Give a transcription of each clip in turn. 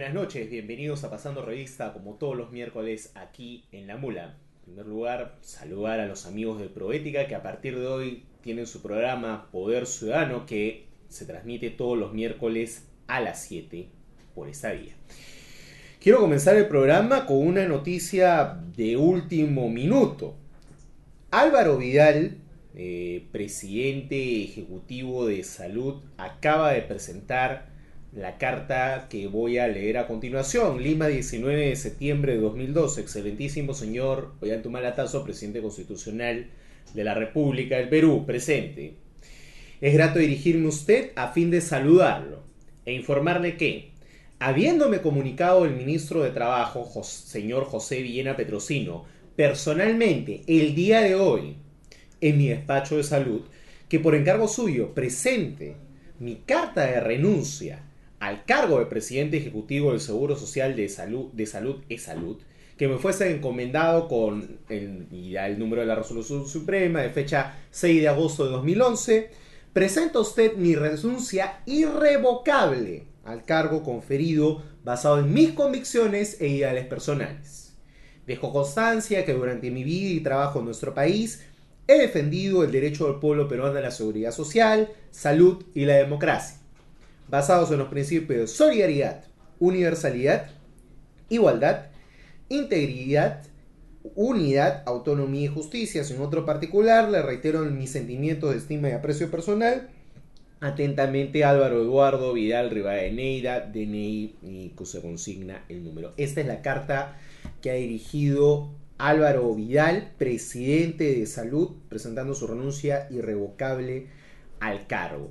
buenas noches, bienvenidos a Pasando Revista, como todos los miércoles aquí en La Mula. En primer lugar, saludar a los amigos de Proética que a partir de hoy tienen su programa Poder Ciudadano que se transmite todos los miércoles a las 7 por esta vía. Quiero comenzar el programa con una noticia de último minuto. Álvaro Vidal, presidente ejecutivo de Salud, acaba de presentar la carta que voy a leer a continuación. Lima, 19 de septiembre de 2012. Excelentísimo señor Ollantaytamala, presidente constitucional de la República del Perú, presente. Es grato dirigirme a usted a fin de saludarlo e informarle que, habiéndome comunicado el ministro de Trabajo, señor José Villena Petrosino, personalmente el día de hoy en mi despacho de salud, que por encargo suyo presente mi carta de renuncia al cargo de presidente ejecutivo del Seguro Social de Salud E-Salud, que me fuese encomendado con el número de la resolución suprema de fecha 6 de agosto de 2011, presenta usted mi renuncia irrevocable al cargo conferido basado en mis convicciones e ideales personales. Dejo constancia que durante mi vida y trabajo en nuestro país he defendido el derecho del pueblo peruano a la seguridad social, salud y la democracia, basados en los principios de solidaridad, universalidad, igualdad, integridad, unidad, autonomía y justicia. Sin otro particular, le reitero mis sentimientos de estima y aprecio personal. Atentamente, Álvaro Eduardo Vidal Rivadeneira, DNI, y se consigna el número. Esta es la carta que ha dirigido Álvaro Vidal, presidente de Salud, presentando su renuncia irrevocable al cargo.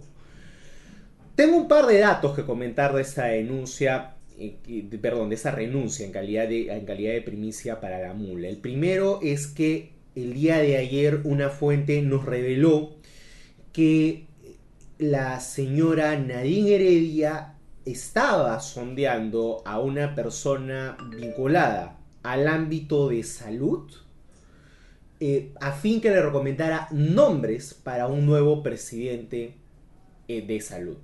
Tengo un par de datos que comentar de esta denuncia, de esa renuncia en calidad de primicia para la mula. El primero es que el día de ayer una fuente nos reveló que la señora Nadine Heredia estaba sondeando a una persona vinculada al ámbito de salud a fin que le recomendara nombres para un nuevo presidente de salud.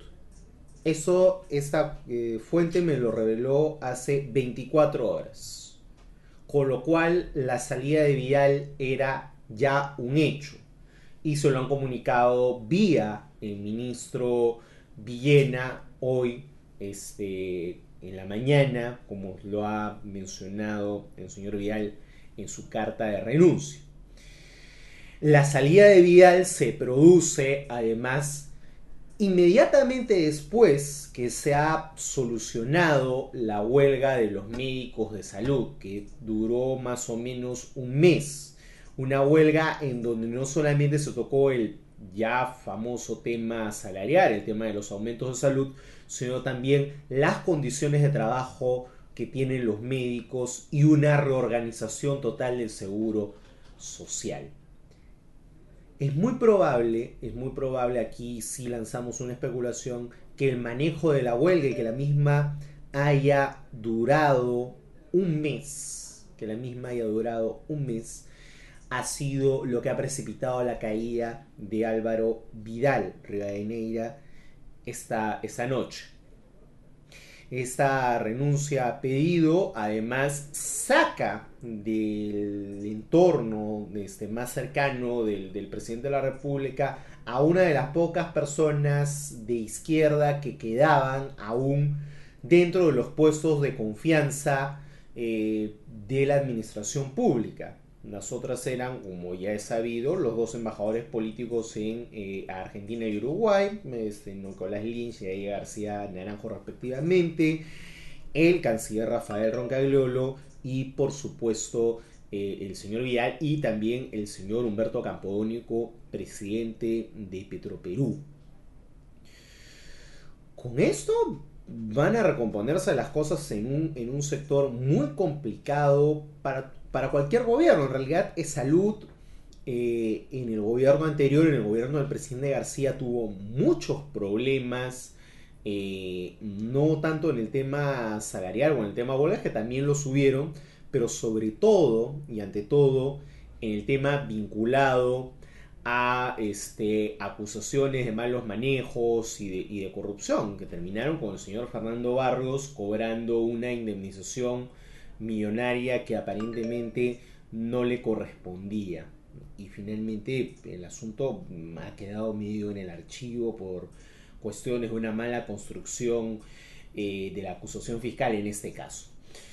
Esta fuente me lo reveló hace 24 horas, con lo cual la salida de Vidal era ya un hecho y se lo han comunicado vía el ministro Villena hoy en la mañana, como lo ha mencionado el señor Vidal en su carta de renuncia. La salida de Vidal se produce además inmediatamente después que se ha solucionado la huelga de los médicos de salud, que duró más o menos un mes. Una huelga en donde no solamente se tocó el ya famoso tema salarial, el tema de los aumentos de salud, sino también las condiciones de trabajo que tienen los médicos y una reorganización total del seguro social. Es muy probable, aquí sí lanzamos una especulación, que el manejo de la huelga y que la misma haya durado un mes, ha sido lo que ha precipitado la caída de Álvaro Vidal Rivadeneira esta noche. Esta renuncia a pedido además saca del entorno más cercano del presidente de la República a una de las pocas personas de izquierda que quedaban aún dentro de los puestos de confianza de la administración pública. Las otras eran, como ya es sabido, los dos embajadores políticos en Argentina y Uruguay, Nicolás Lynch y Eddie García Naranjo respectivamente, el canciller Rafael Roncagliolo y por supuesto el señor Vidal y también el señor Humberto Campodónico, presidente de Petroperú. Con esto van a recomponerse las cosas en un sector muy complicado para cualquier gobierno. En realidad es salud. En el gobierno anterior, en el gobierno del presidente García, tuvo muchos problemas, no tanto en el tema salarial o en el tema huelgas, que también lo subieron, pero sobre todo y ante todo en el tema vinculado a acusaciones de malos manejos y de corrupción, que terminaron con el señor Fernando Barrios cobrando una indemnización millonaria que aparentemente no le correspondía. Y finalmente el asunto ha quedado medio en el archivo por cuestiones de una mala construcción de la acusación fiscal en este caso.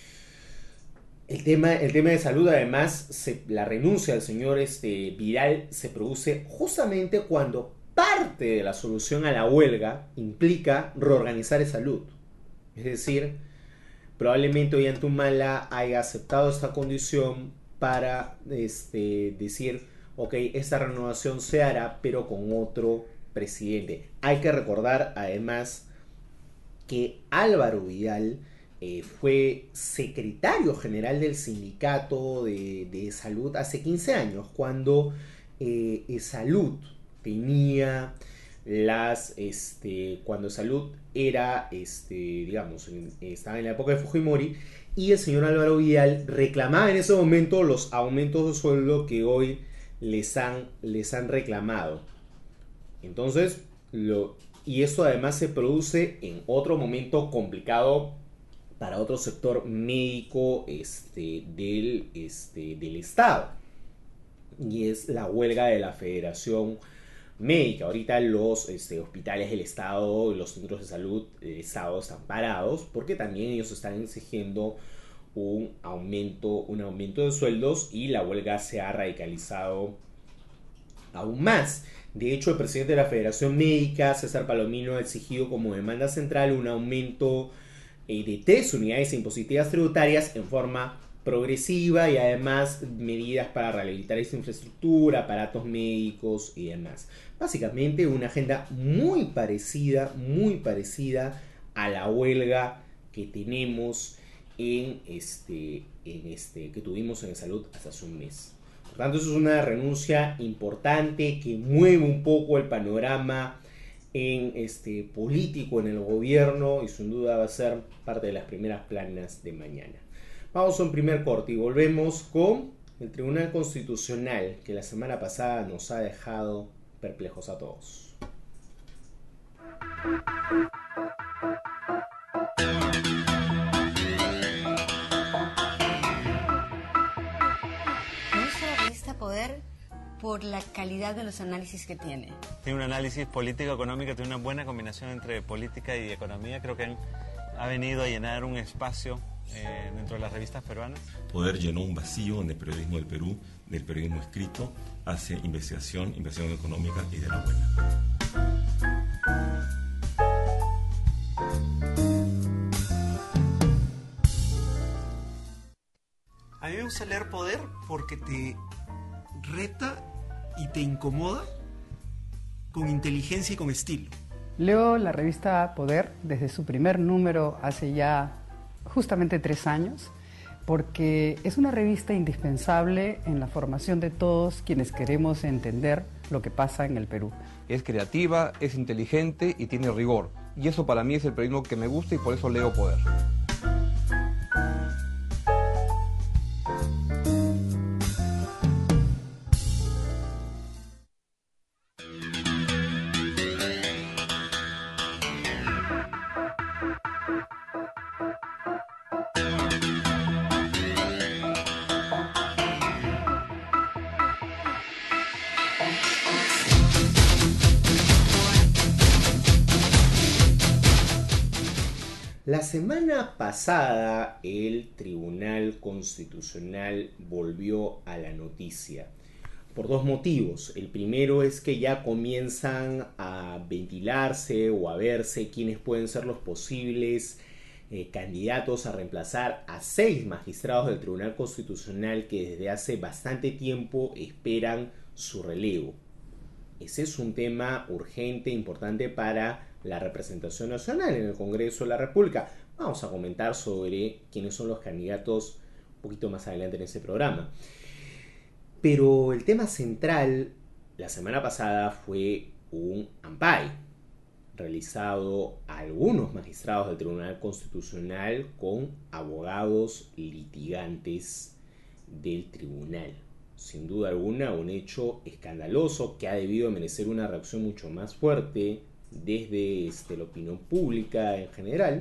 El tema de salud, además, la renuncia del señor Vidal se produce justamente cuando parte de la solución a la huelga implica reorganizar el salud. Es decir, probablemente Ollantaytamala haya aceptado esta condición para decir, ok, esta renovación se hará, pero con otro presidente. Hay que recordar, además, que Álvaro Vidal fue secretario general del sindicato de salud hace 15 años, cuando salud tenía cuando salud era, digamos, estaba en la época de Fujimori, y el señor Álvaro Vidal reclamaba en ese momento los aumentos de sueldo que hoy les han reclamado. Entonces, y esto además se produce en otro momento complicado para otro sector médico del Estado. Y es la huelga de la Federación Médica. Ahorita los hospitales del Estado y los centros de salud del Estado están parados porque también ellos están exigiendo un aumento de sueldos, y la huelga se ha radicalizado aún más. De hecho, el presidente de la Federación Médica, César Palomino, ha exigido como demanda central un aumento de 3 unidades impositivas tributarias en forma progresiva, y además medidas para rehabilitar esa infraestructura, aparatos médicos y demás. Básicamente una agenda muy parecida a la huelga que tenemos que tuvimos en salud hasta hace un mes. Por tanto, eso es una renuncia importante que mueve un poco el panorama político en el gobierno, y sin duda va a ser parte de las primeras planas de mañana. Vamos a un primer corte y volvemos con el Tribunal Constitucional, que la semana pasada nos ha dejado perplejos a todos. Me gusta la revista Poder por la calidad de los análisis que tiene. Tiene un análisis político-económico, tiene una buena combinación entre política y economía. Creo que ha venido a llenar un espacio dentro de las revistas peruanas. Poder llenó un vacío en el periodismo del Perú, del periodismo escrito, hace investigación económica y de la buena. A mí me gusta leer Poder porque te reta y te incomoda con inteligencia y con estilo. Leo la revista Poder desde su primer número hace ya justamente 3 años, porque es una revista indispensable en la formación de todos quienes queremos entender lo que pasa en el Perú. Es creativa, es inteligente y tiene rigor. Y eso para mí es el periodismo que me gusta, y por eso leo Poder. La semana pasada el Tribunal Constitucional volvió a la noticia por 2 motivos. El primero es que ya comienzan a ventilarse o a verse quiénes pueden ser los posibles candidatos a reemplazar a 6 magistrados del Tribunal Constitucional que desde hace bastante tiempo esperan su relevo. Ese es un tema urgente, importante para la representación nacional en el Congreso de la República. Vamos a comentar sobre quiénes son los candidatos un poquito más adelante en ese programa. Pero el tema central la semana pasada fue un ampay realizado a algunos magistrados del Tribunal Constitucional con abogados litigantes del tribunal. sin duda alguna, un hecho escandaloso que ha debido merecer una reacción mucho más fuerte desde la opinión pública en general.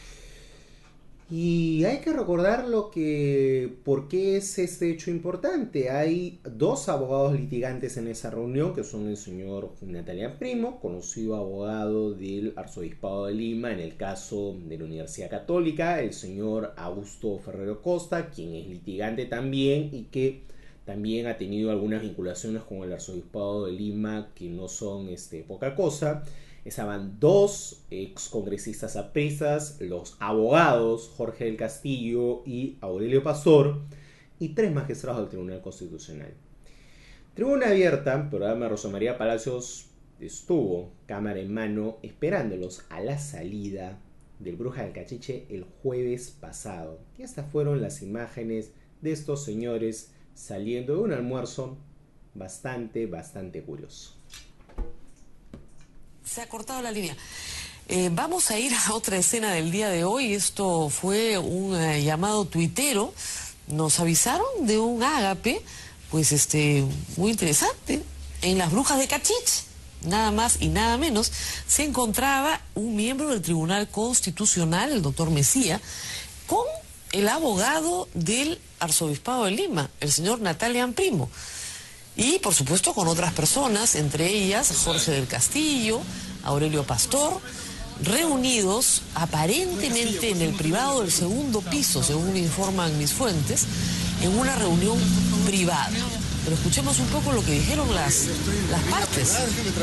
Y hay que recordar por qué es este hecho importante. Hay dos abogados litigantes en esa reunión, que son el señor Natalian Primo, conocido abogado del Arzobispado de Lima en el caso de la Universidad Católica, el señor Augusto Ferrero Costa, quien es litigante también y que también ha tenido algunas vinculaciones con el Arzobispado de Lima que no son poca cosa. Estaban dos excongresistas apristas, los abogados Jorge del Castillo y Aurelio Pastor, y tres magistrados del Tribunal Constitucional. Tribuna abierta, programa Rosa María Palacios estuvo, cámara en mano, esperándolos a la salida del Bruja del Cachiche el jueves pasado. Y estas fueron las imágenes de estos señores saliendo de un almuerzo bastante curioso. Se ha cortado la línea. Vamos a ir a otra escena del día de hoy. Esto fue un llamado tuitero. Nos avisaron de un ágape, pues muy interesante. En las Brujas de Cachiche, nada más y nada menos, se encontraba un miembro del Tribunal Constitucional, el doctor Mesía, con el abogado del Arzobispado de Lima, el señor Natalian Primo. Y, por supuesto, con otras personas, entre ellas Jorge del Castillo, Aurelio Pastor, reunidos aparentemente en el privado del segundo piso, según me informan mis fuentes, en una reunión privada. Pero escuchemos un poco lo que dijeron las partes.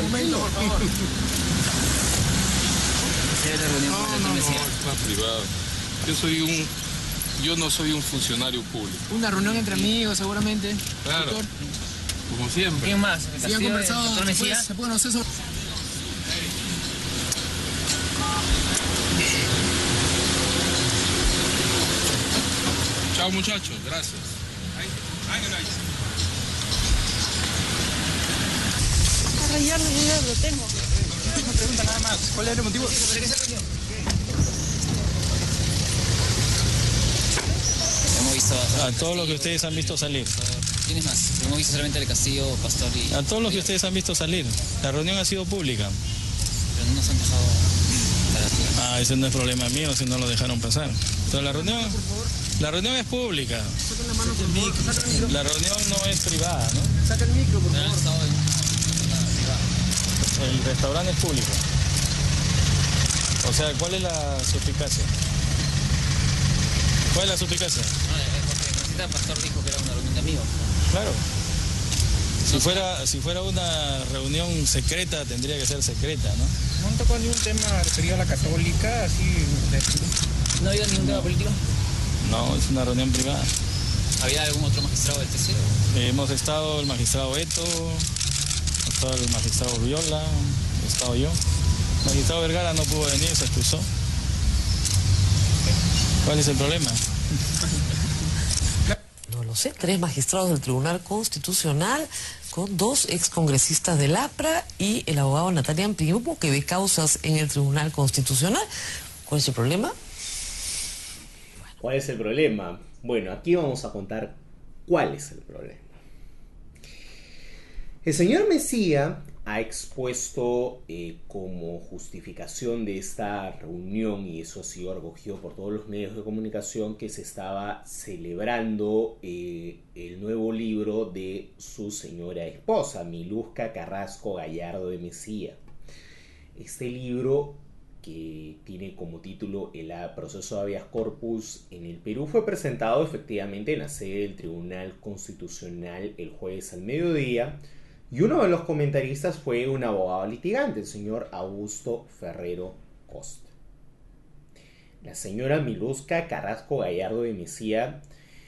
No, privado. Yo no soy un funcionario público. Una reunión entre amigos, seguramente. Claro. Como siempre. ¿Quién más? ¿Sí han conversado? ¿Se puede conocer eso? Chao, muchachos. Gracias. A rayarme, yo ya lo tengo. Una pregunta nada más. ¿Cuál es el motivo? Hemos visto a todos los que ustedes han visto salir. ¿Quiénes más? Hemos visto solamente el Castillo, Pastor y... A todos los que ustedes han visto salir. La reunión ha sido pública. Pero no nos han dejado... Ese no es problema mío si no lo dejaron pasar. Entonces la reunión es pública. La reunión no es privada, ¿no? Saca el micro, por favor. El restaurante es público. O sea, ¿cuál es la suspicacia? ¿Cuál es la suspicacia? No, el Pastor dijo que era una reunión de amigos. Claro. Si fuera una reunión secreta, tendría que ser secreta, ¿no? ¿No han tocado ningún tema referido a la católica? Así ¿No ha habido ningún tema político? No, es una reunión privada. ¿Había algún otro magistrado del TC? Hemos estado el magistrado Eto, ha estado el magistrado Uriola, he estado yo. El magistrado Vergara no pudo venir, se excusó. ¿Cuál es el problema? No lo sé, 3 magistrados del Tribunal Constitucional con 2 excongresistas del APRA y el abogado Natalian Primo que ve causas en el Tribunal Constitucional. ¿Cuál es el problema? ¿Cuál es el problema? Bueno, aquí vamos a contar cuál es el problema. El señor Mesía ha expuesto como justificación de esta reunión, y eso ha sido recogido por todos los medios de comunicación, que se estaba celebrando el nuevo libro de su señora esposa, Miluska Carrasco Gallardo de Mesía. Este libro, que tiene como título El proceso de habeas corpus en el Perú, fue presentado efectivamente en la sede del Tribunal Constitucional el jueves al mediodía, y uno de los comentaristas fue un abogado litigante, el señor Augusto Ferrero Costa. La señora Miluska Carrasco Gallardo de Mesía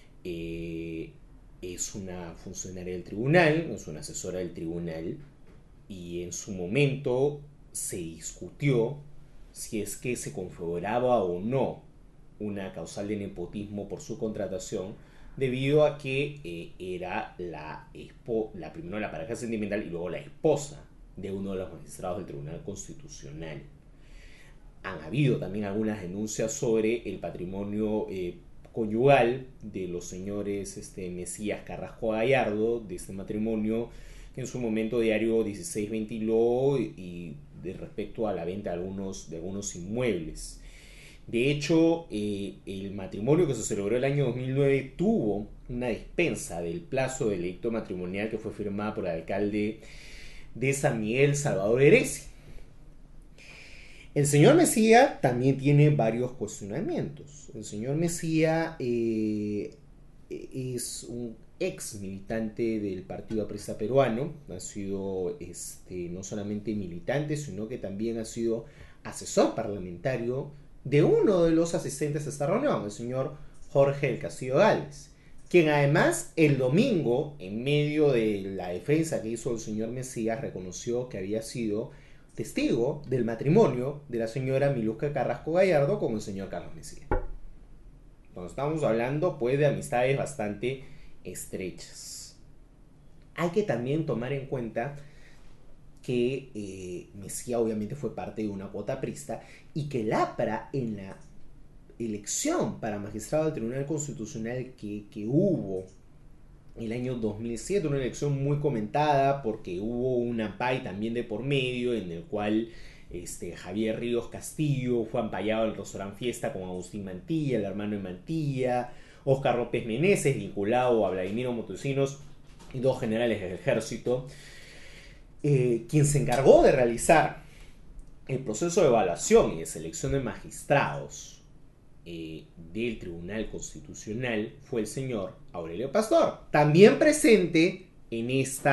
es una funcionaria del tribunal, es una asesora del tribunal, y en su momento se discutió si es que se configuraba o no una causal de nepotismo por su contratación, debido a que era primero la pareja sentimental y luego la esposa de uno de los magistrados del Tribunal Constitucional. Han habido también algunas denuncias sobre el patrimonio conyugal de los señores Mesías Carrasco Gallardo, de este matrimonio que en su momento Diario 16 ventiló y de respecto a la venta de algunos inmuebles. De hecho, el matrimonio que se celebró el año 2009 tuvo una dispensa del plazo del edicto matrimonial que fue firmada por el alcalde de San Miguel, Salvador Heresi. El señor Mesía también tiene varios cuestionamientos. El señor Mesía es un ex militante del Partido Aprista Peruano. Ha sido no solamente militante, sino que también ha sido asesor parlamentario de uno de los asistentes a esta reunión, el señor Jorge del Castillo Gálvez, quien además el domingo, en medio de la defensa que hizo el señor Mesías, reconoció que había sido testigo del matrimonio de la señora Miluska Carrasco Gallardo con el señor Carlos Mesías. Entonces estamos hablando pues de amistades bastante estrechas. Hay que también tomar en cuenta que Mesía obviamente fue parte de una cuota aprista y que el APRA en la elección para magistrado del Tribunal Constitucional que hubo el año 2007, una elección muy comentada porque hubo un ampay también de por medio en el cual Javier Ríos Castillo fue ampayado en el restaurante Fiesta con Agustín Mantilla, el hermano de Mantilla, Óscar López Meneses vinculado a Vladimiro Montesinos y dos generales del ejército. Quien se encargó de realizar el proceso de evaluación y de selección de magistrados del Tribunal Constitucional fue el señor Aurelio Pastor, también presente en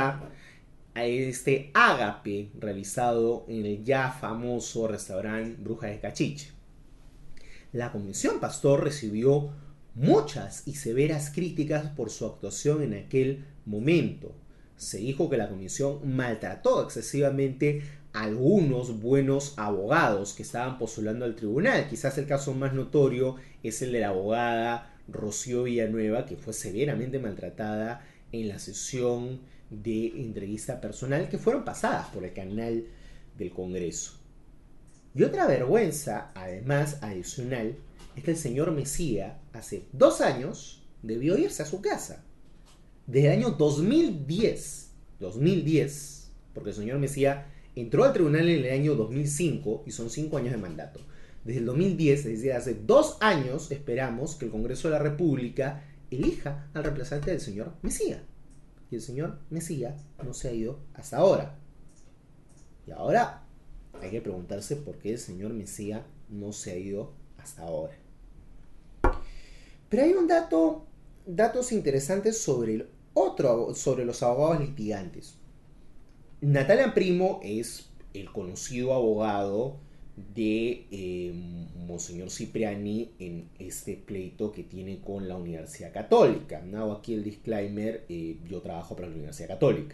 este ágape realizado en el ya famoso restaurante Brujas de Cachiche. La Comisión Pastor recibió muchas y severas críticas por su actuación en aquel momento. Se dijo que la comisión maltrató excesivamente a algunos buenos abogados que estaban postulando al tribunal. Quizás el caso más notorio es el de la abogada Rocío Villanueva, que fue severamente maltratada en la sesión de entrevista personal que fueron pasadas por el canal del Congreso. Y otra vergüenza, además, adicional, es que el señor Mesía hace 2 años debió irse a su casa. Desde el año 2010, porque el señor Mesía entró al tribunal en el año 2005 y son 5 años de mandato. Desde el 2010, es decir, hace 2 años, esperamos que el Congreso de la República elija al reemplazante del señor Mesía. Y el señor Mesía no se ha ido hasta ahora. Y ahora hay que preguntarse por qué el señor Mesía no se ha ido hasta ahora. Pero hay datos interesantes sobre los abogados litigantes. Natalia Primo es el conocido abogado de Monseñor Cipriani en este pleito que tiene con la Universidad Católica. Hago aquí el disclaimer, yo trabajo para la Universidad Católica.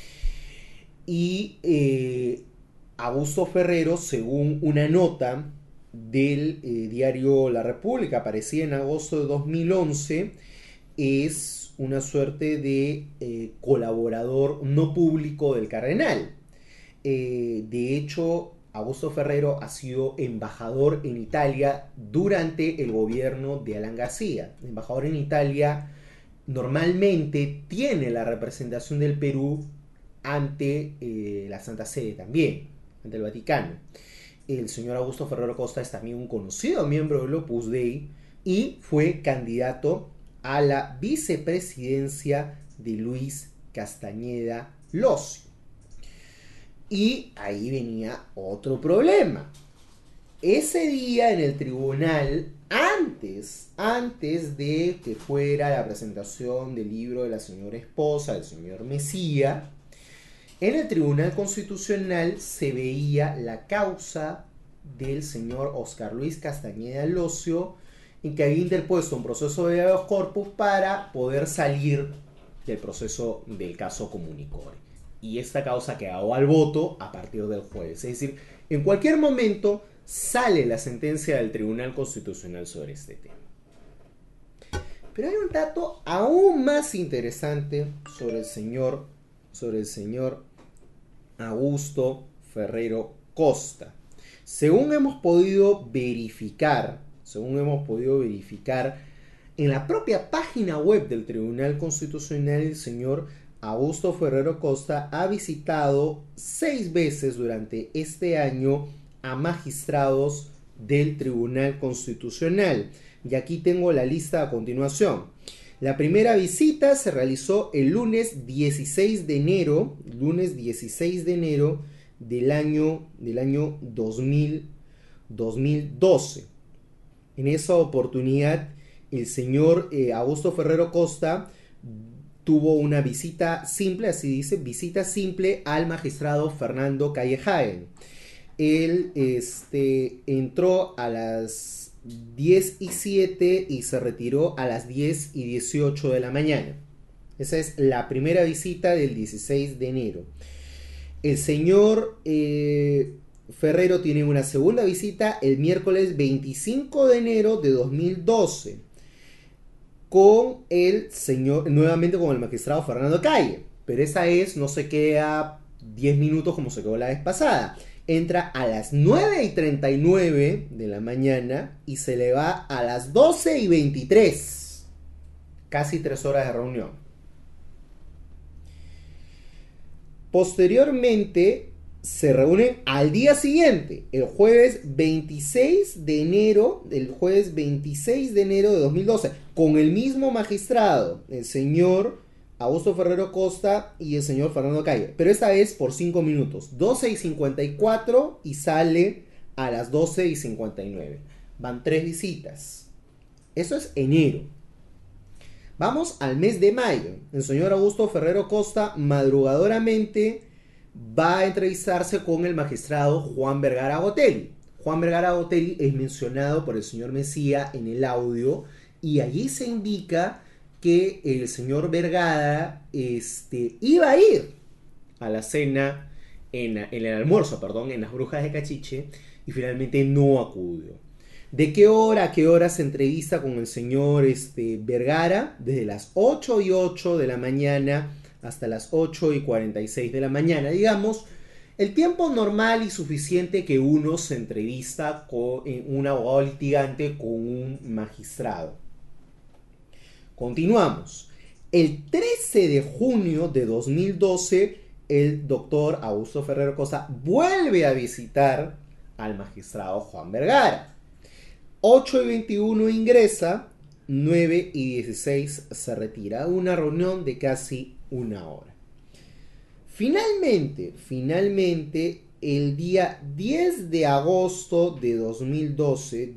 Y Augusto Ferrero, según una nota del diario La República, aparecida en agosto de 2011, es una suerte de colaborador no público del cardenal. De hecho, Augusto Ferrero ha sido embajador en Italia durante el gobierno de Alan García. El embajador en Italia normalmente tiene la representación del Perú ante la Santa Sede también, ante el Vaticano. El señor Augusto Ferrero Costa es también un conocido miembro del Opus Dei y fue candidato a la vicepresidencia de Luis Castañeda Locio. Y ahí venía otro problema. Ese día en el tribunal, antes de que fuera la presentación del libro de la señora esposa, del señor Mesía, en el Tribunal Constitucional se veía la causa del señor Óscar Luis Castañeda Locio, en que había interpuesto un proceso de habeas corpus para poder salir del proceso del caso Comunicore. Y esta causa quedó al voto a partir del jueves. Es decir, en cualquier momento sale la sentencia del Tribunal Constitucional sobre este tema. Pero hay un dato aún más interesante sobre el señor Augusto Ferrero Costa. Según hemos podido verificar En la propia página web del Tribunal Constitucional, el señor Augusto Ferrero Costa ha visitado 6 veces durante este año a magistrados del Tribunal Constitucional. Y aquí tengo la lista a continuación. La primera visita se realizó el lunes 16 de enero, del año 2012. En esa oportunidad, el señor Augusto Ferrero Costa tuvo una visita simple, así dice, visita simple al magistrado Fernando Callejaen. Él entró a las 10:07 y se retiró a las 10:18 de la mañana. Esa es la primera visita del 16 de enero. El señor Ferrero tiene una segunda visita el miércoles 25 de enero de 2012 con el señor, nuevamente con el magistrado Fernando Calle, pero esa vez no se queda 10 minutos como se quedó la vez pasada. Entra a las 9:39 de la mañana y se le va a las 12:23. Casi 3 horas de reunión. Posteriormente se reúnen al día siguiente, el jueves 26 de enero de 2012, con el mismo magistrado, el señor Augusto Ferrero Costa y el señor Fernando Calle, pero esta vez por 5 minutos, 12:54 y sale a las 12:59. Van 3 visitas. Eso es enero. Vamos al mes de mayo. El señor Augusto Ferrero Costa madrugadoramente va a entrevistarse con el magistrado Juan Vergara Gotelli. Juan Vergara Gotelli es mencionado por el señor Mesía en el audio y allí se indica que el señor Vergara iba a ir a la cena, en el almuerzo, perdón, en las Brujas de Cachiche, y finalmente no acudió. ¿De qué hora a qué hora se entrevista con el señor Vergara? Desde las 8:08 de la mañana hasta las 8:46 de la mañana, digamos, el tiempo normal y suficiente que uno se entrevista con un abogado litigante con un magistrado. Continuamos. El 13 de junio de 2012, el doctor Augusto Ferrero Costa vuelve a visitar al magistrado Juan Vergara. 8:21 ingresa, 9:16 se retira. Una reunión de casi una hora. Finalmente, el día 10 de agosto de 2012,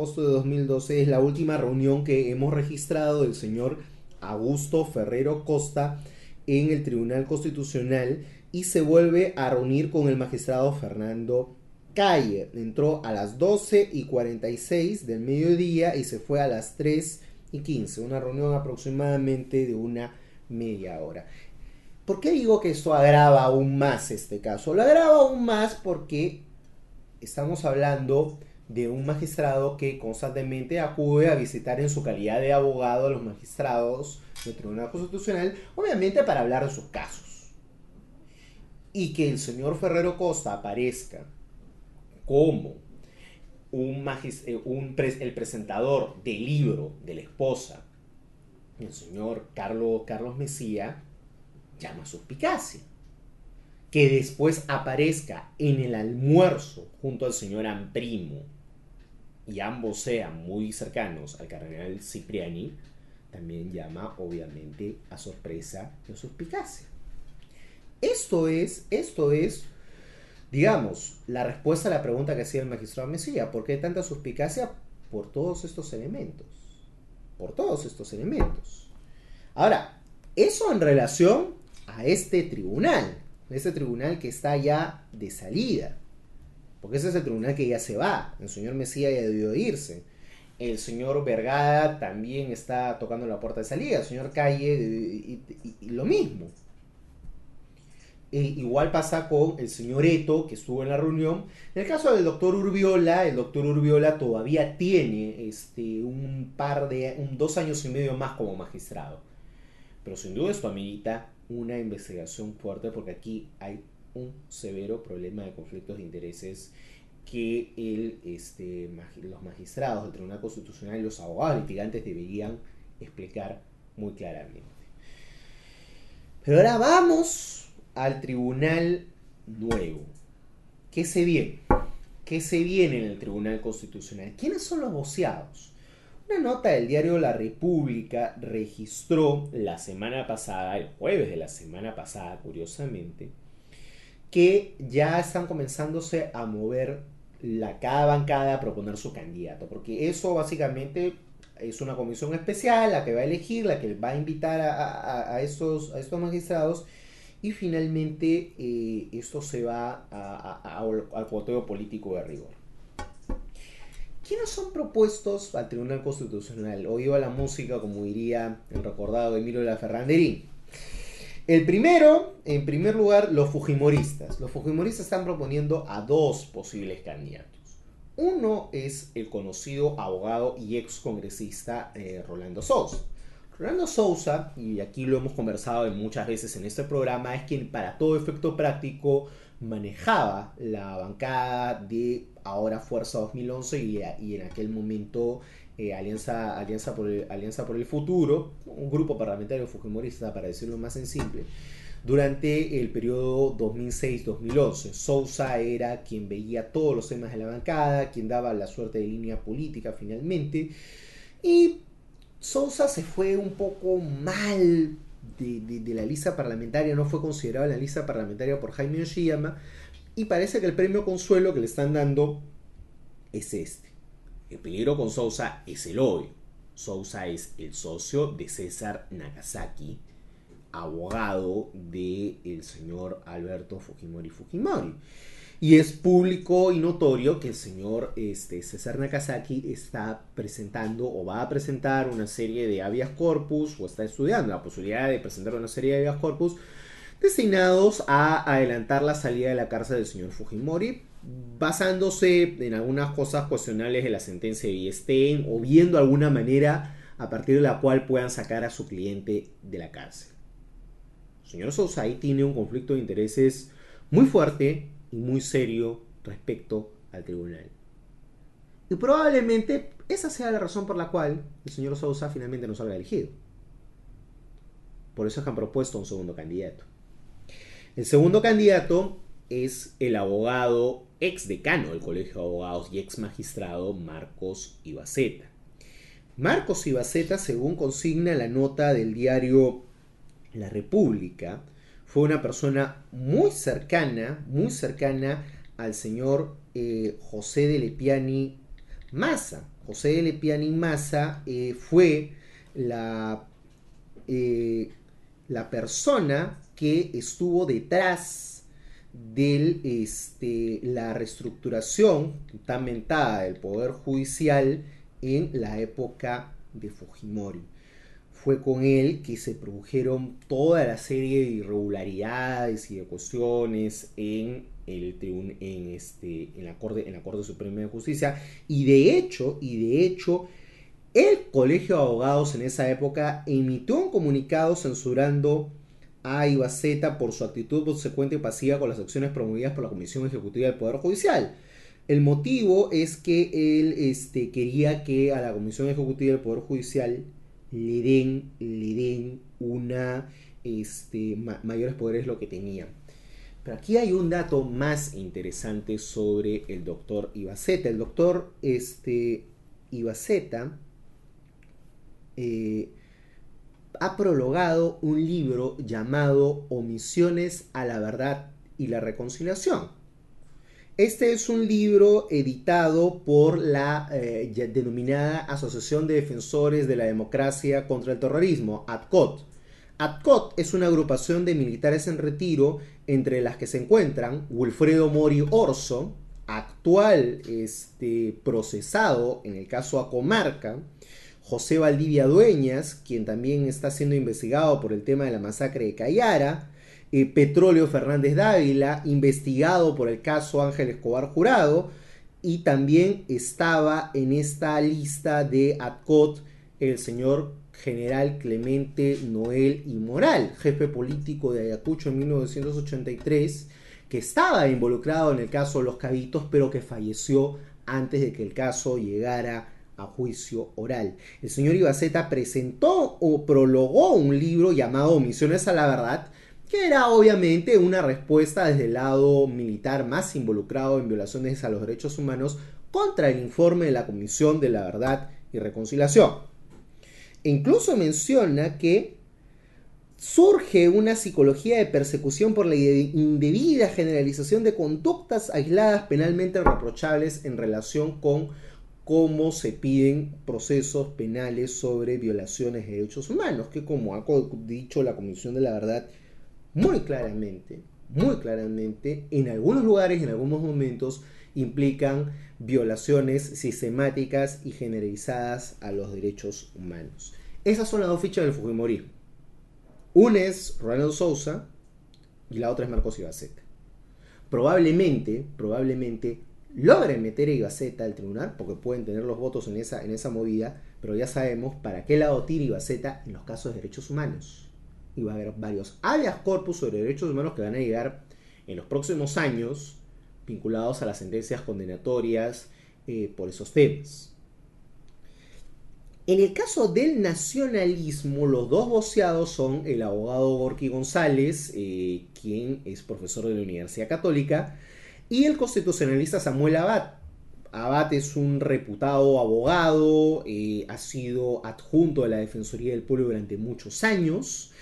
es la última reunión que hemos registrado del señor Augusto Ferrero Costa en el Tribunal Constitucional y se vuelve a reunir con el magistrado Fernando Calle. Entró a las 12:46 del mediodía y se fue a las 3:15. Una reunión aproximadamente de una media hora. ¿Por qué digo que esto agrava aún más este caso? Lo agrava aún más porque estamos hablando de un magistrado que constantemente acude a visitar en su calidad de abogado a los magistrados del Tribunal Constitucional, obviamente para hablar de sus casos. Y que el señor Ferrero Costa aparezca como el presentador del libro de la esposa, el señor Carlos Mesía, llama suspicacia. Que después aparezca en el almuerzo junto al señor Amprimo y ambos sean muy cercanos al cardenal Cipriani, también llama obviamente a sorpresa y a suspicacia. Esto es, digamos, la respuesta a la pregunta que hacía el magistrado Mesía. ¿Por qué tanta suspicacia? Por todos estos elementos. Ahora, eso en relación a este tribunal que está ya de salida, porque ese es el tribunal que ya se va. El señor Mesía ya debió irse, el señor Vergara también está tocando la puerta de salida, el señor Calle y lo mismo. Igual pasa con el señor Eto, que estuvo en la reunión. En el caso del doctor Urbiola, el doctor Urbiola todavía tiene 2 años y medio más como magistrado, pero sin duda esto amerita una investigación fuerte, porque aquí hay un severo problema de conflictos de intereses que los magistrados del Tribunal Constitucional y los abogados litigantes deberían explicar muy claramente. Pero ahora vamos al Tribunal Nuevo. ¿Qué se viene? ¿Qué se viene en el Tribunal Constitucional? ¿Quiénes son los voceados? Una nota del diario La República registró la semana pasada, el jueves de la semana pasada, curiosamente, que ya están comenzándose a mover cada bancada a proponer su candidato, porque eso básicamente es una comisión especial, la que va a elegir, la que va a invitar a estos magistrados, y finalmente esto se va al cuoteo político de rigor. ¿Quiénes son propuestos al Tribunal Constitucional? Oído a la música, como diría el recordado Emilio de la Ferranderín. El primero, en primer lugar, los fujimoristas. Los fujimoristas están proponiendo a dos posibles candidatos. Uno es el conocido abogado y ex congresista Rolando Sousa. Rolando Sousa, y aquí lo hemos conversado muchas veces en este programa, es quien para todo efecto práctico manejaba la bancada de ahora Fuerza 2011 y en aquel momento Alianza por el Futuro, un grupo parlamentario fujimorista, para decirlo más en simple, durante el periodo 2006-2011. Sousa era quien veía todos los temas de la bancada, quien daba la suerte de línea política finalmente, y Sousa se fue un poco mal de la lista parlamentaria, no fue considerado en la lista parlamentaria por Jaime Yoshiyama, y parece que el premio consuelo que le están dando es este. El peligro con Sousa es el obvio. Sousa es el socio de César Nagasaki, abogado del señor Alberto Fujimori. Y es público y notorio que el señor César Nagasaki está presentando o va a presentar una serie de habeas corpus, o está estudiando la posibilidad de presentar una serie de habeas corpus destinados a adelantar la salida de la cárcel del señor Fujimori, basándose en algunas cosas cuestionables de la sentencia de Villestein, o viendo alguna manera a partir de la cual puedan sacar a su cliente de la cárcel. El señor Sousa ahí tiene un conflicto de intereses muy fuerte y muy serio respecto al tribunal. Y probablemente esa sea la razón por la cual el señor Sousa finalmente no salga elegido. Por eso es que han propuesto un segundo candidato. El segundo candidato es el abogado ex decano del Colegio de Abogados y ex magistrado Marcos Ibaceta. Marcos Ibaceta, según consigna la nota del diario La República, fue una persona muy cercana al señor José de Lepiani Massa. José de Lepiani Massa fue la persona que estuvo detrás de la reestructuración tan mentada del Poder Judicial en la época de Fujimori. Fue con él que se produjeron toda la serie de irregularidades y de cuestiones en la Corte Suprema de Justicia, y de hecho el Colegio de Abogados en esa época emitió un comunicado censurando a Ibaceta por su actitud consecuente y pasiva con las acciones promovidas por la Comisión Ejecutiva del Poder Judicial. El motivo es que él quería que a la Comisión Ejecutiva del Poder Judicial le den mayores poderes lo que tenía. Pero aquí hay un dato más interesante sobre el doctor Ibaceta. El doctor Ibaceta ha prologado un libro llamado Omisiones a la Verdad y la Reconciliación. Este es un libro editado por la denominada Asociación de Defensores de la Democracia contra el Terrorismo, ADCOT. ADCOT es una agrupación de militares en retiro, entre las que se encuentran Wilfredo Mori Orso, actual procesado en el caso Acomarca, José Valdivia Dueñas, quien también está siendo investigado por el tema de la masacre de Cayara, Petróleo Fernández Dávila, investigado por el caso Ángel Escobar Jurado, y también estaba en esta lista de ADCOT el señor general Clemente Noel y Moral, jefe político de Ayacucho en 1983, que estaba involucrado en el caso de Los Cabitos, pero que falleció antes de que el caso llegara a juicio oral. El señor Ibaceta presentó o prologó un libro llamado Omisiones a la Verdad, que era obviamente una respuesta desde el lado militar más involucrado en violaciones a los derechos humanos contra el informe de la Comisión de la Verdad y Reconciliación. E incluso menciona que surge una psicología de persecución por la indebida generalización de conductas aisladas penalmente reprochables en relación con cómo se piden procesos penales sobre violaciones de derechos humanos, que como ha dicho la Comisión de la Verdad muy claramente, en algunos lugares, en algunos momentos, implican violaciones sistemáticas y generalizadas a los derechos humanos. Esas son las dos fichas del fujimorismo. Una es Ronald Sousa y la otra es Marcos Ibaceta. Probablemente logren meter a Ibaceta al tribunal, porque pueden tener los votos en esa movida, pero ya sabemos para qué lado tira Ibaceta en los casos de derechos humanos. Y va a haber varios habeas corpus sobre derechos humanos que van a llegar en los próximos años, vinculados a las sentencias condenatorias por esos temas. En el caso del nacionalismo, los dos voceados son el abogado Gorky González, quien es profesor de la Universidad Católica, y el constitucionalista Samuel Abad. Abad es un reputado abogado, ha sido adjunto de la Defensoría del Pueblo durante muchos años,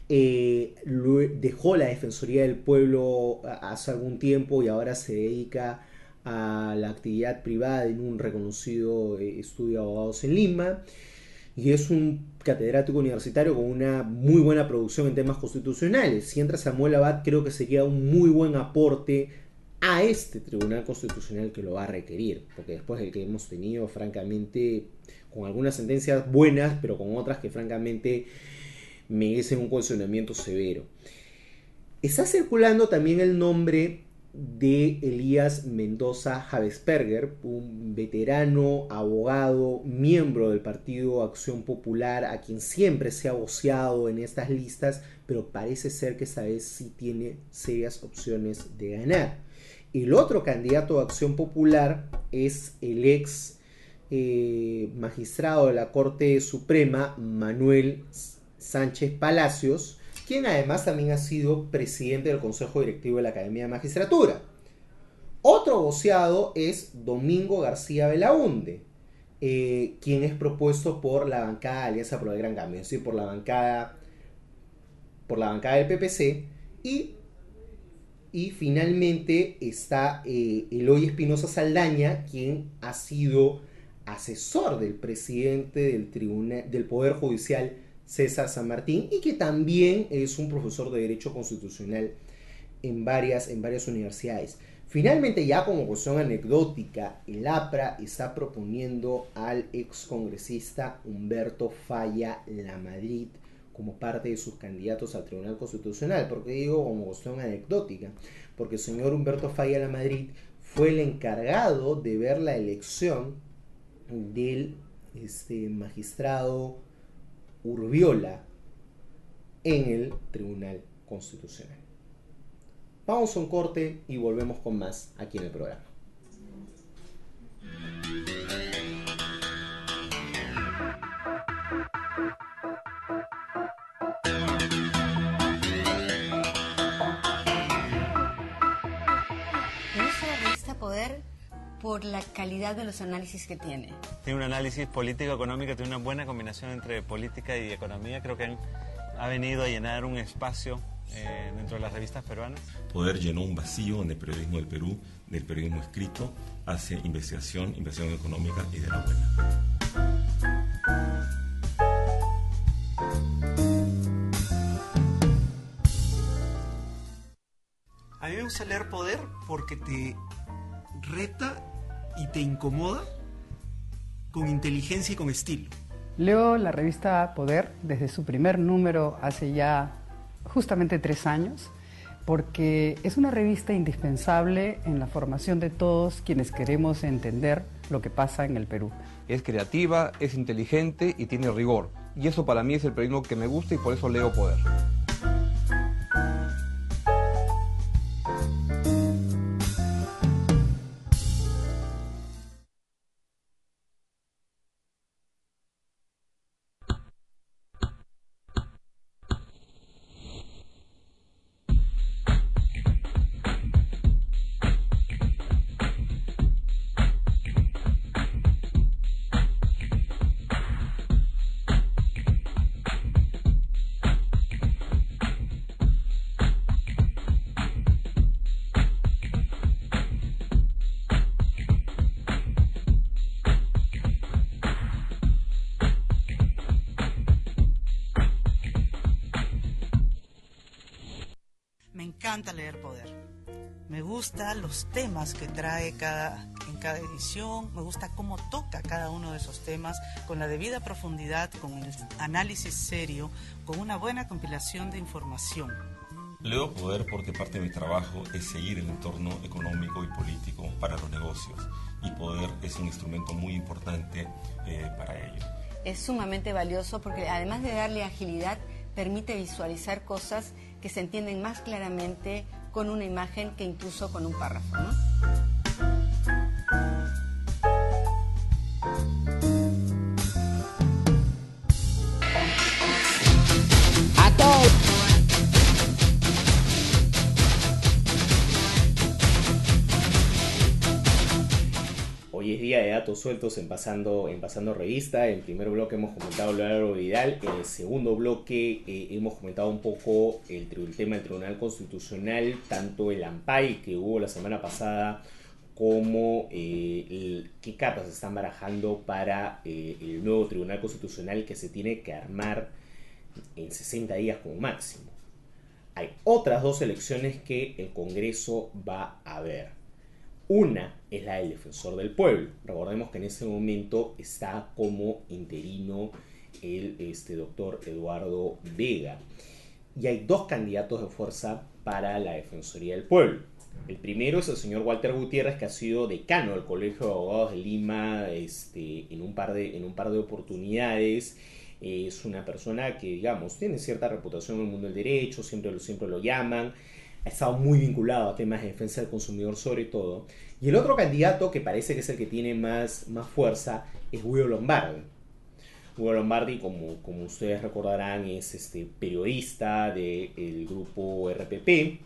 dejó la Defensoría del Pueblo hace algún tiempo y ahora se dedica a la actividad privada en un reconocido estudio de abogados en Lima, y es un catedrático universitario con una muy buena producción en temas constitucionales. Si entra Samuel Abad, creo que sería un muy buen aporte a este Tribunal Constitucional que lo va a requerir, porque después del que hemos tenido, francamente, con algunas sentencias buenas, pero con otras que francamente merecen un cuestionamiento severo. Está circulando también el nombre de Elías Mendoza Javesperger, un veterano abogado, miembro del Partido Acción Popular, a quien siempre se ha voceado en estas listas, pero parece ser que esta vez sí tiene serias opciones de ganar. El otro candidato de Acción Popular es el ex magistrado de la Corte Suprema, Manuel Sánchez Palacios, quien además también ha sido presidente del Consejo Directivo de la Academia de Magistratura. Otro voceado es Domingo García Belaunde, quien es propuesto por la bancada de Alianza por el Gran Cambio, es decir, por la bancada del PPC, y finalmente está Eloy Espinosa Saldaña, quien ha sido asesor del presidente del Poder Judicial, César San Martín, y que también es un profesor de Derecho Constitucional en varias universidades. Finalmente, ya como cuestión anecdótica, el APRA está proponiendo al excongresista Humberto Falla Lamadrid como parte de sus candidatos al Tribunal Constitucional. ¿Por qué digo como cuestión anecdótica? Porque el señor Humberto Falla Lamadrid fue el encargado de ver la elección del magistrado Urbiola en el Tribunal Constitucional. Vamos a un corte y volvemos con más aquí en el programa. Me gusta la revista Poder por la calidad de los análisis que tiene. Tiene un análisis político-económico, tiene una buena combinación entre política y economía. Creo que ha venido a llenar un espacio dentro de las revistas peruanas. Poder llenó un vacío en el periodismo del Perú, del periodismo escrito, hace investigación económica y de la buena. A mí me gusta leer Poder porque te reta y te incomoda con inteligencia y con estilo. Leo la revista Poder desde su primer número hace ya justamente 3 años, porque es una revista indispensable en la formación de todos quienes queremos entender lo que pasa en el Perú. Es creativa, es inteligente y tiene rigor. Y eso para mí es el periodismo que me gusta y por eso leo Poder. encanta leer Poder. Me gustan los temas que trae en cada edición, me gusta cómo toca cada uno de esos temas con la debida profundidad, con el análisis serio, con una buena compilación de información. Leo Poder porque parte de mi trabajo es seguir el entorno económico y político para los negocios, y Poder es un instrumento muy importante para ello. Es sumamente valioso porque además de darle agilidad, permite visualizar cosas que se entienden más claramente con una imagen que incluso con un párrafo, ¿no? A todos. Hoy es día de datos sueltos en Pasando Revista. En el primer bloque hemos comentado lo de Álvaro Vidal. En el segundo bloque hemos comentado un poco el tema del Tribunal Constitucional, tanto el AMPAI que hubo la semana pasada como qué cartas se están barajando para el nuevo Tribunal Constitucional que se tiene que armar en 60 días como máximo. Hay otras dos elecciones que el Congreso va a ver. Una es la del Defensor del Pueblo. Recordemos que en ese momento está como interino el doctor Eduardo Vega. Y hay dos candidatos de fuerza para la Defensoría del Pueblo. El primero es el señor Walter Gutiérrez, que ha sido decano del Colegio de Abogados de Lima en un par de oportunidades. Es una persona que, digamos, tiene cierta reputación en el mundo del derecho, siempre lo llaman. Ha estado muy vinculado a temas de defensa del consumidor sobre todo. Y el otro candidato, que parece que es el que tiene más fuerza, es Guido Lombardi. Guido Lombardi, como ustedes recordarán, es periodista del grupo RPP.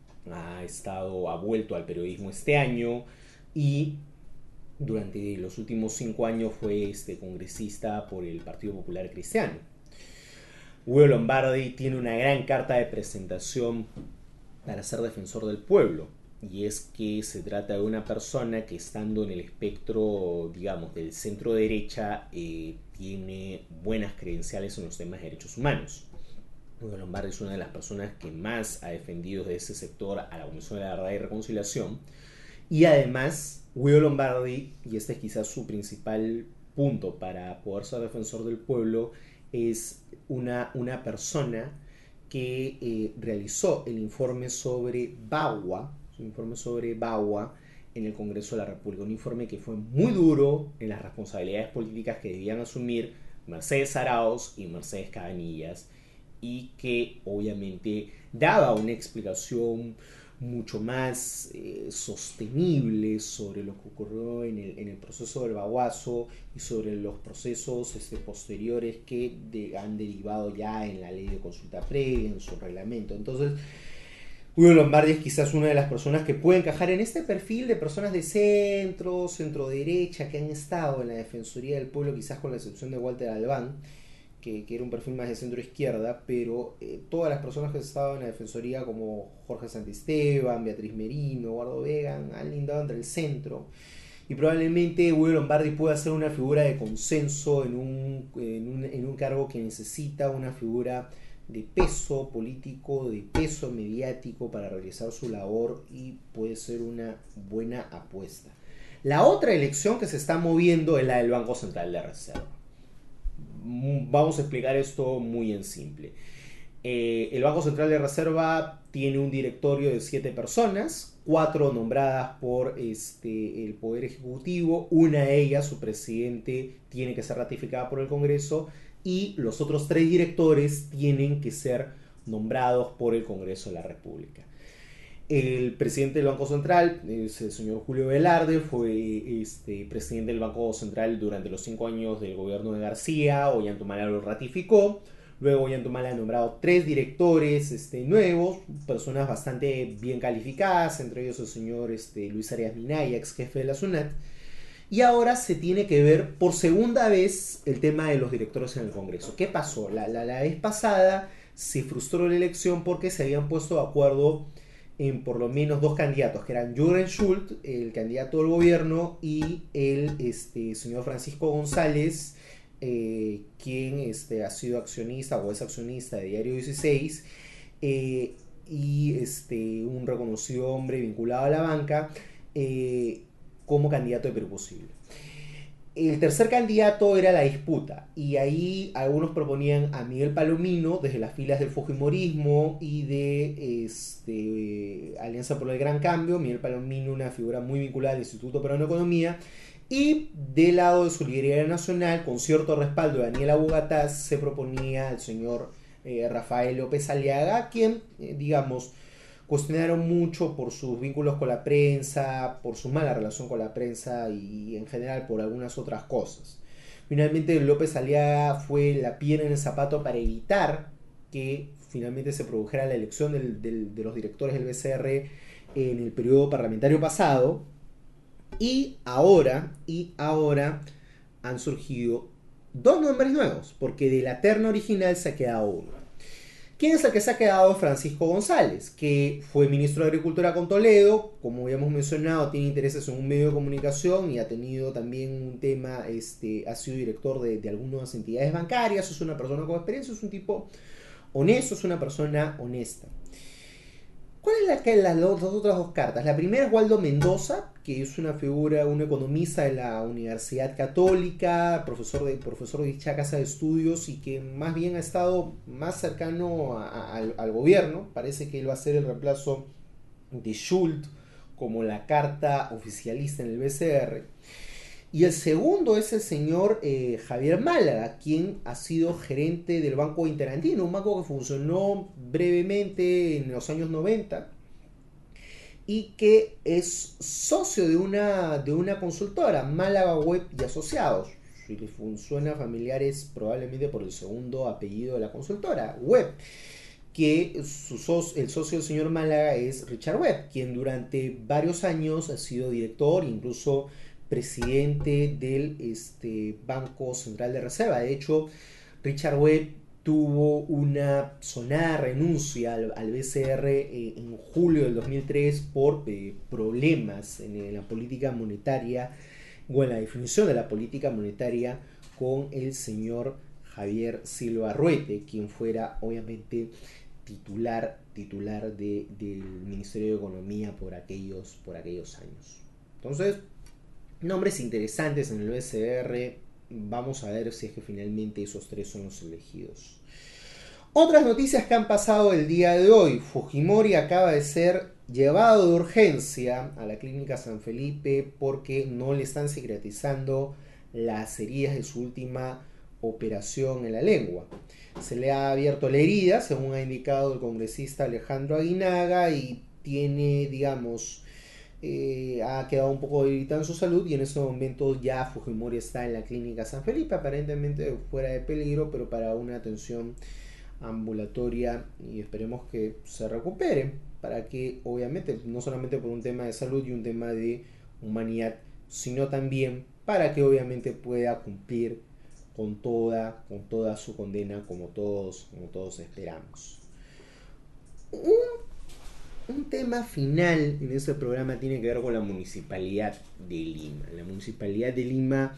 Ha vuelto al periodismo este año y durante los últimos 5 años fue congresista por el Partido Popular Cristiano. Guido Lombardi tiene una gran carta de presentación para ser defensor del pueblo, y es que se trata de una persona que, estando en el espectro, digamos, del centro derecha, tiene buenas credenciales en los temas de derechos humanos. Guido Lombardi es una de las personas que más ha defendido de ese sector a la Comisión de la Verdad y Reconciliación, y además Guido Lombardi, y este es quizás su principal punto para poder ser defensor del pueblo, es una persona que realizó el informe sobre Bagua, en el Congreso de la República, un informe que fue muy duro en las responsabilidades políticas que debían asumir Mercedes Arauz y Mercedes Cabanillas, y que obviamente daba una explicación mucho más sostenible sobre lo que ocurrió en el proceso del Baguazo y sobre los procesos posteriores que han derivado ya en la ley de consulta previa, en su reglamento. Entonces, Guido Lombardi es quizás una de las personas que puede encajar en este perfil de personas de centro derecha que han estado en la Defensoría del Pueblo, quizás con la excepción de Walter Albán, que era un perfil más de centro izquierda, pero todas las personas que han estado en la Defensoría, como Jorge Santisteban, Beatriz Merino, Eduardo Vega, han lindado entre el centro, y probablemente Guido Lombardi pueda ser una figura de consenso en un cargo que necesita una figura de peso político, de peso mediático para realizar su labor, y puede ser una buena apuesta. La otra elección que se está moviendo es la del Banco Central de Reserva. Vamos a explicar esto muy en simple. El Banco Central de Reserva tiene un directorio de 7 personas, 4 nombradas por el Poder Ejecutivo, una de ellas, su presidente, tiene que ser ratificada por el Congreso, y los otros 3 directores tienen que ser nombrados por el Congreso de la República. El presidente del Banco Central es el señor Julio Velarde, fue presidente del Banco Central durante los 5 años del gobierno de García. Ollantumala lo ratificó. Luego Ollantumala ha nombrado 3 directores nuevos, personas bastante bien calificadas, entre ellos el señor Luis Arias Minaya, ex jefe de la SUNAT. Y ahora se tiene que ver por segunda vez el tema de los directores en el Congreso. ¿Qué pasó? La vez pasada se frustró la elección porque se habían puesto de acuerdo en por lo menos 2 candidatos, que eran Jürgen Schult, el candidato del gobierno, y el señor Francisco González, quien ha sido accionista o es accionista de Diario 16, y y un reconocido hombre vinculado a la banca como candidato de Perú Posible. El tercer candidato era la disputa, y ahí algunos proponían a Miguel Palomino desde las filas del fujimorismo y de Alianza por el Gran Cambio. Miguel Palomino, una figura muy vinculada al Instituto Peruano de Economía, y del lado de Solidaridad Nacional, con cierto respaldo de Daniela Bugatás, se proponía al señor Rafael López Aliaga, quien, digamos, cuestionaron mucho por sus vínculos con la prensa, por su mala relación con la prensa y en general por algunas otras cosas. Finalmente López Aliaga fue la piedra en el zapato para evitar que finalmente se produjera la elección de los directores del BCR en el periodo parlamentario pasado, y ahora han surgido dos nombres nuevos, porque de la terna original se ha quedado uno. ¿Quién es el que se ha quedado? Francisco González, que fue ministro de Agricultura con Toledo, como habíamos mencionado, tiene intereses en un medio de comunicación y ha tenido también un tema, ha sido director de algunas entidades bancarias, es una persona con experiencia, es un tipo honesto, es una persona honesta. ¿Cuál es las otras dos cartas? La primera es Waldo Mendoza, que es una figura, un economista de la Universidad Católica, profesor de dicha casa de estudios, y que más bien ha estado más cercano al gobierno. Parece que él va a ser el reemplazo de Schult como la carta oficialista en el BCR. Y el segundo es el señor Javier Málaga, quien ha sido gerente del Banco Interandino, un banco que funcionó brevemente en los años 90 y que es socio de una consultora, Málaga Web y Asociados. Si les suena familiares, probablemente por el segundo apellido de la consultora, Web, que el socio del señor Málaga es Richard Webb, quien durante varios años ha sido director, incluso presidente del Banco Central de Reserva. De hecho, Richard Webb tuvo una sonada renuncia al BCR en julio del 2003 por problemas en la política monetaria o en la definición de la política monetaria con el señor Javier Silva Arruete, quien fuera obviamente titular del Ministerio de Economía por aquellos años. Entonces, nombres interesantes en el BCR. Vamos a ver si es que finalmente esos tres son los elegidos. Otras noticias que han pasado el día de hoy. Fujimori acaba de ser llevado de urgencia a la clínica San Felipe porque no le están cicatrizando las heridas de su última operación en la lengua. Se le ha abierto la herida, según ha indicado el congresista Alejandro Aguinaga, y tiene, digamos, ha quedado un poco debilitada en su salud, y en ese momento ya Fujimori está en la clínica San Felipe, aparentemente fuera de peligro, pero para una atención ambulatoria, y esperemos que se recupere, para que obviamente no solamente por un tema de salud y un tema de humanidad, sino también para que obviamente pueda cumplir con toda su condena, como todos esperamos. Un tema final en este programa tiene que ver con la Municipalidad de Lima. La Municipalidad de Lima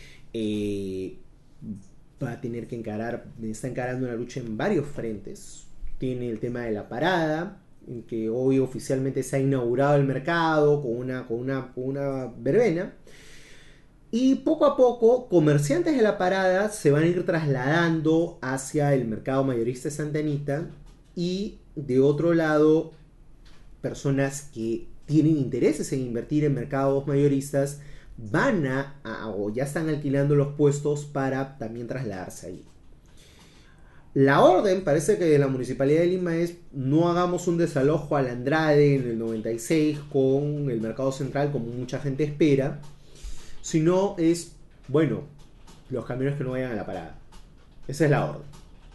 va a tener que está encarando una lucha en varios frentes. Tiene el tema de la parada, en que hoy oficialmente se ha inaugurado el mercado con una verbena. Y poco a poco, comerciantes de la parada se van a ir trasladando hacia el mercado mayorista de Santa Anita, y de otro lado, personas que tienen intereses en invertir en mercados mayoristas van o ya están alquilando los puestos para también trasladarse allí. La orden, parece que de la Municipalidad de Lima, es: no hagamos un desalojo al Andrade en el 96 con el mercado central como mucha gente espera, sino es, bueno, los camiones que no vayan a la parada. Esa es la orden.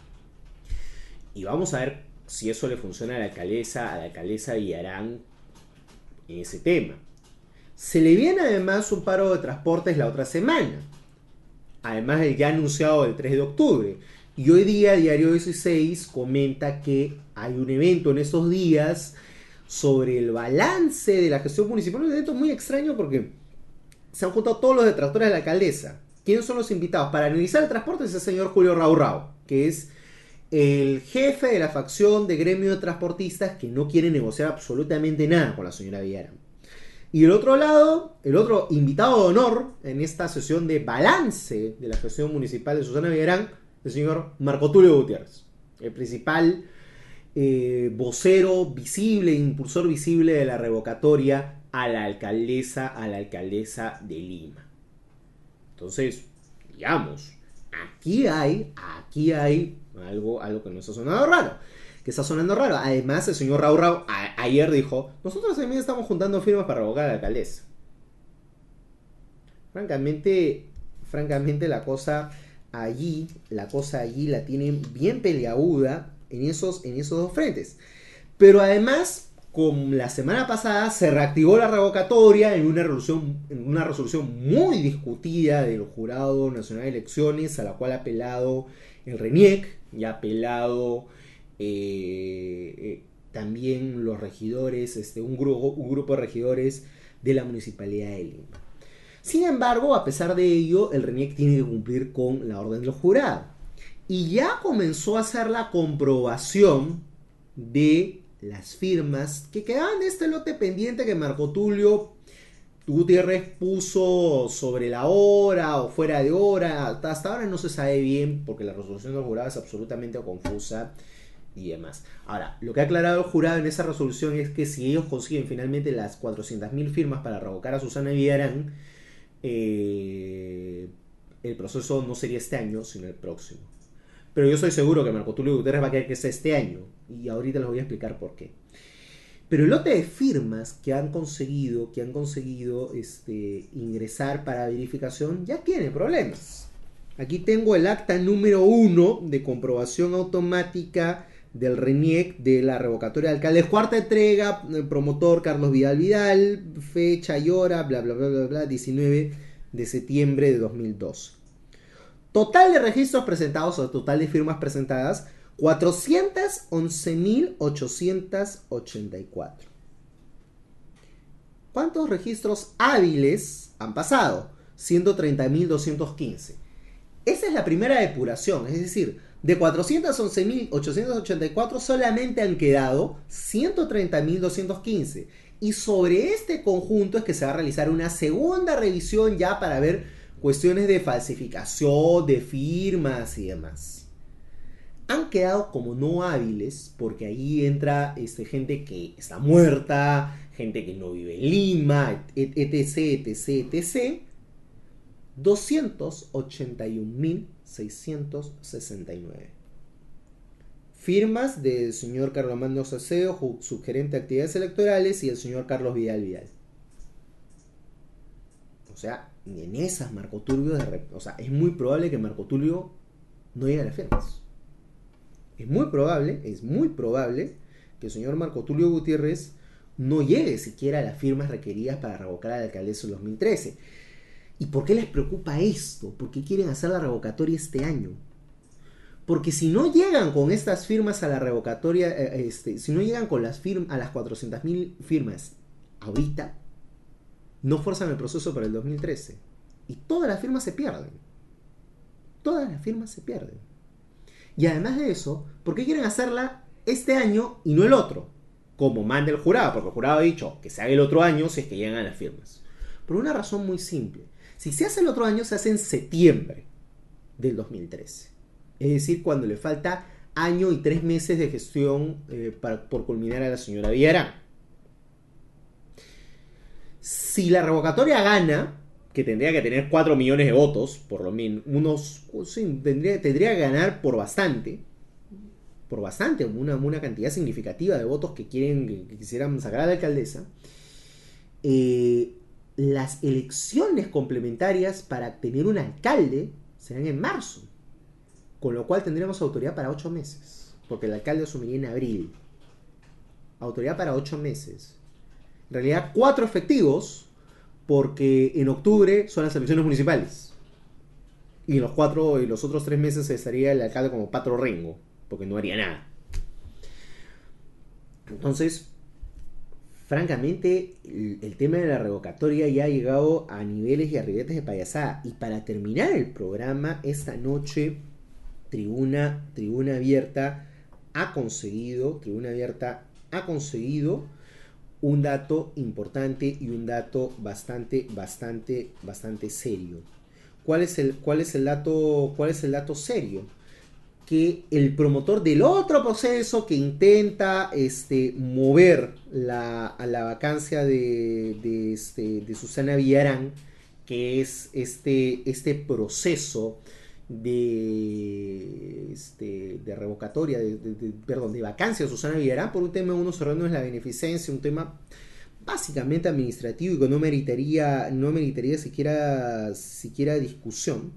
Y vamos a ver si eso le funciona a la alcaldesa Villarán en ese tema. Se le viene además un paro de transportes la otra semana, además del ya anunciado del 3 de octubre. Y hoy día Diario 16 comenta que hay un evento en esos días sobre el balance de la gestión municipal. Un evento muy extraño porque se han juntado todos los detractores de la alcaldesa. ¿Quiénes son los invitados? Para analizar el transporte es el señor Julio Raurrao, que es el jefe de la facción de gremio de transportistas que no quiere negociar absolutamente nada con la señora Villarán. Y del otro lado, el otro invitado de honor en esta sesión de balance de la gestión municipal de Susana Villarán, el señor Marco Tulio Gutiérrez, el principal vocero visible, impulsor visible de la revocatoria a la alcaldesa de Lima. Entonces, digamos, aquí hay algo que no está sonando raro. Además, el señor Raúl ayer dijo: nosotros también estamos juntando firmas para revocar a la alcaldesa. Francamente la cosa allí la tienen bien peleaguda en esos dos frentes. Pero además, como la semana pasada se reactivó la revocatoria en una resolución muy discutida del Jurado Nacional de Elecciones, a la cual ha apelado el RENIEC y ha apelado también los regidores, un grupo de regidores de la Municipalidad de Lima. Sin embargo, a pesar de ello, el RENIEC tiene que cumplir con la orden del jurado. Y ya comenzó a hacer la comprobación de las firmas que quedaban de este lote pendiente que Marco Tulio Gutiérrez puso sobre la hora o fuera de hora. Hasta ahora no se sabe bien porque la resolución del jurado es absolutamente confusa y demás. Ahora, lo que ha aclarado el jurado en esa resolución es que si ellos consiguen finalmente las 400.000 firmas para revocar a Susana Villarán, el proceso no sería este año, sino el próximo. Pero yo estoy seguro que Marco Tulio Gutiérrez va a querer que sea este año, y ahorita les voy a explicar por qué. Pero el lote de firmas que han conseguido ingresar para verificación ya tiene problemas. Aquí tengo el acta número 1 de comprobación automática del RENIEC de la revocatoria de alcaldes, cuarta entrega, promotor Carlos Vidal, fecha y hora, bla bla bla bla bla, 19 de septiembre de 2012. Total de registros presentados o total de firmas presentadas, 411.884. ¿Cuántos registros hábiles han pasado? 130.215. Esa es la primera depuración, es decir, de 411.884 solamente han quedado 130.215. Y sobre este conjunto es que se va a realizar una segunda revisión ya para ver cuestiones de falsificación, de firmas y demás. Han quedado como no hábiles porque ahí entra gente que está muerta, gente que no vive en Lima, etc, etc, etc. 281.669. Firmas del señor Carlos Armando Saceo, subgerente de actividades electorales, y el señor Carlos Vidal. O sea, ni en esas Marco Tulio es muy probable que Marco Tulio no llegue a las firmas. Es muy probable que el señor Marco Tulio Gutiérrez no llegue siquiera a las firmas requeridas para revocar a la alcaldesa en 2013. ¿Y por qué les preocupa esto? ¿Por qué quieren hacer la revocatoria este año? Porque si no llegan con estas firmas a la revocatoria, si no llegan con a las 400.000 firmas ahorita, no fuerzan el proceso para el 2013. Y todas las firmas se pierden. Y además de eso, ¿por qué quieren hacerla este año y no el otro? Como manda el jurado, porque el jurado ha dicho que se haga el otro año si es que llegan las firmas. Por una razón muy simple. Si se hace el otro año, se hace en septiembre del 2013. Es decir, cuando le falta año y 3 meses de gestión por culminar a la señora Villarán. Si la revocatoria gana, que tendría que tener 4 millones de votos, por lo menos, tendría que ganar por bastante, una cantidad significativa de votos que quisieran sacar a la alcaldesa. Las elecciones complementarias para tener un alcalde serán en marzo, con lo cual tendremos autoridad para 8 meses, porque el alcalde asumiría en abril. Autoridad para 8 meses. En realidad 4 efectivos, porque en octubre son las elecciones municipales. Y los otros 3 meses estaría el alcalde como Patro Rengo, porque no haría nada. Entonces, francamente, el tema de la revocatoria ya ha llegado a niveles y a ribetes de payasada. Y para terminar el programa esta noche, Tribuna Abierta ha conseguido un dato importante y un dato bastante serio. ¿Cuál es el dato serio? Que el promotor del otro proceso que intenta mover a la vacancia de Susana Villarán, que es este proceso de revocatoria, de vacancia de Susana Villarán por un tema de unos terrenos de la beneficencia, un tema básicamente administrativo y que no meritaría siquiera discusión.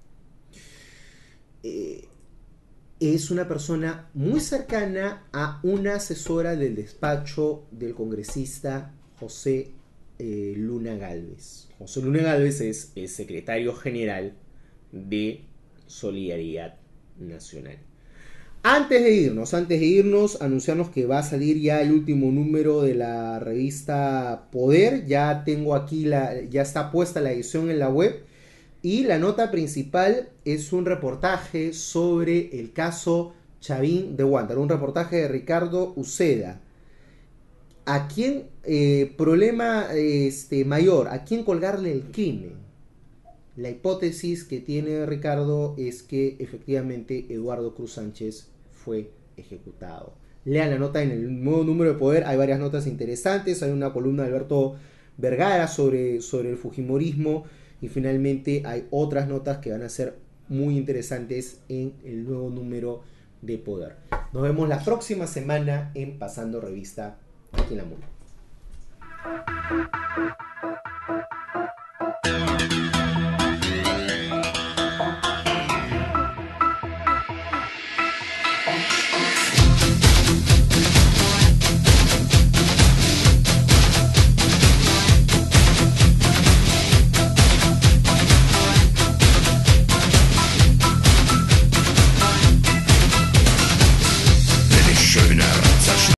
Es una persona muy cercana a una asesora del despacho del congresista José Luna Gálvez. José Luna Gálvez es el secretario general de Solidaridad Nacional. Antes de irnos, anunciarnos que va a salir ya el último número de la revista Poder. Ya tengo aquí ya está puesta la edición en la web. Y la nota principal es un reportaje sobre el caso Chavín de Huántar. Un reportaje de Ricardo Uceda. ¿A quién, problema mayor, a quién colgarle el crimen? La hipótesis que tiene Ricardo es que efectivamente Eduardo Cruz Sánchez fue ejecutado. Lean la nota en el nuevo número de Poder. Hay varias notas interesantes. Hay una columna de Alberto Vergara sobre el fujimorismo. Y finalmente hay otras notas que van a ser muy interesantes en el nuevo número de Poder. Nos vemos la próxima semana en Pasando Revista aquí en La Mula.